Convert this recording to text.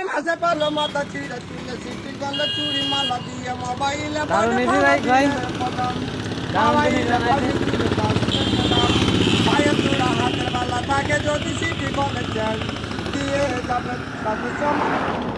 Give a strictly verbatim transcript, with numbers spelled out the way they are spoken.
time আছে পালো মাথা চিড়া চিড়ে সিটি গলে চুরি মালা দিয়ে মোবাইলে দারুণ এসে ভাই ভাই পায়ের চূড়া হাতের বালা থাকে যদি সিটি গলে চাই দিয়ে যাবে